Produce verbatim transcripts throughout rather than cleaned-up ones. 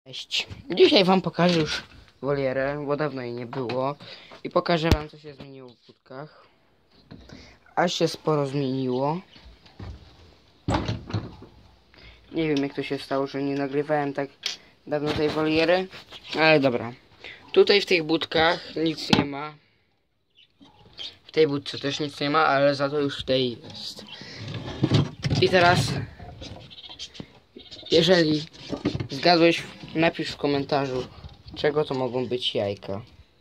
Cześć. Dzisiaj wam pokażę już wolierę, bo dawno jej nie było. I pokażę wam, co się zmieniło w budkach. Aż się sporo zmieniło. Nie wiem, jak to się stało, że nie nagrywałem tak dawno tej woliery. Ale dobra. Tutaj w tych budkach nic nie ma. W tej budce też nic nie ma, ale za to już w tej jest. I teraz, jeżeli zgadłeś, napisz w komentarzu, czego to mogą być jajka.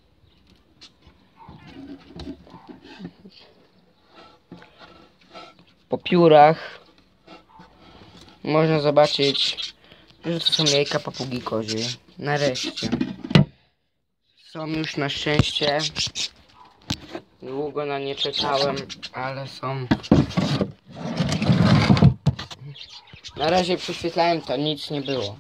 Po piórach można zobaczyć, że to są jajka papugi koziej. Nareszcie. Są już na szczęście. Długo na nie czekałem, ale są. Na razie prześwietlałem to, nic nie było.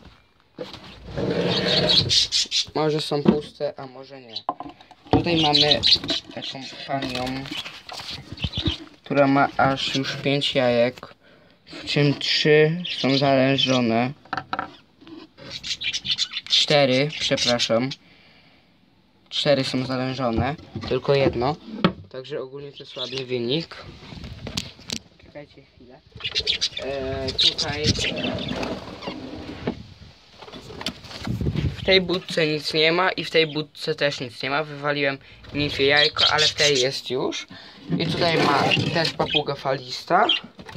Może są puste, a może nie. Tutaj mamy taką panią, która ma aż już pięć jajek, w czym trzy są zalężone. Cztery, przepraszam. Cztery są zalężone, tylko jedno. Także ogólnie to jest ładny wynik. Czekajcie chwilę. Eee, tutaj w tej budce nic nie ma i w tej budce też nic nie ma. Wywaliłem niczym jajko, ale w tej jest już. I tutaj ma też papuga falista.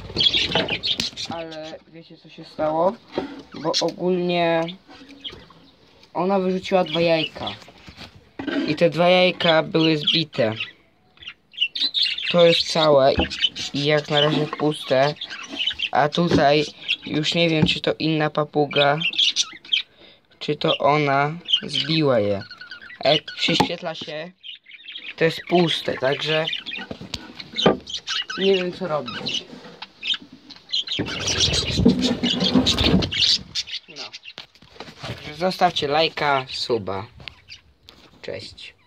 Ale wiecie, co się stało? Bo ogólnie ona wyrzuciła dwa jajka. I te dwa jajka były zbite. To jest całe i jak na razie puste. A tutaj już nie wiem, czy to inna papuga, czy to ona zbiła je. A jak przyświetla się, to jest puste, także nie wiem, co robić. No. Także zostawcie lajka, suba. Cześć.